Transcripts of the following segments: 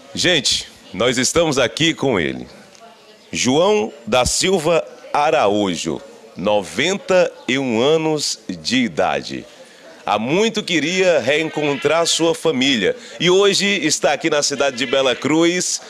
Gente, nós estamos aqui com ele, João da Silva Araújo, 91 anos de idade. Há muito queria reencontrar sua família e hoje está aqui na cidade de Bela Cruz,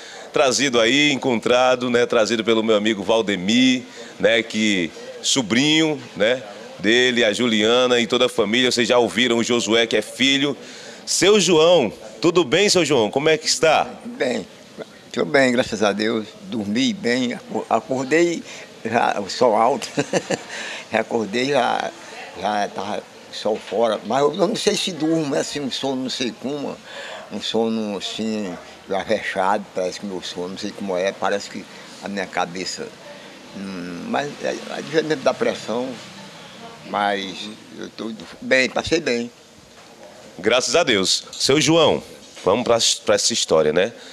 trazido pelo meu amigo Valdemir, que sobrinho, dele, a Juliana e toda a família. Vocês já ouviram o Josué, que é filho. Seu João, tudo bem, seu João? Como é que está? Bem, estou bem, graças a Deus. Dormi bem, acordei já o sol alto. Acordei já estava sol fora, mas eu não sei se durmo, é assim, um sono não sei como, um sono assim, já fechado, parece que meu sono, não sei como é, parece que a minha cabeça, mas é adiante da pressão, mas eu estou bem, passei bem. Graças a Deus. Seu João, vamos para essa história,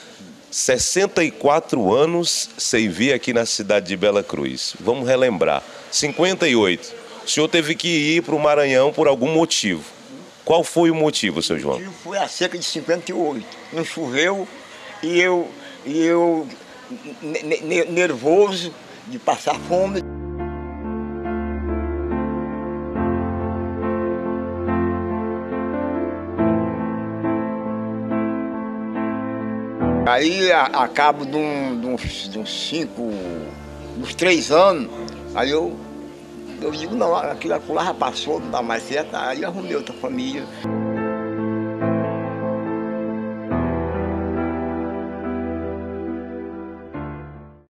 64 anos sem vir aqui na cidade de Bela Cruz. Vamos relembrar. 58. O senhor teve que ir para o Maranhão por algum motivo. Qual foi o motivo, seu João? O motivo foi a seca de 58. Não choveu e eu nervoso de passar fome. Aí, a cabo de uns 3 anos, aí eu digo, não, aquilo lá já passou, não dá mais certo, aí eu arrumei outra família.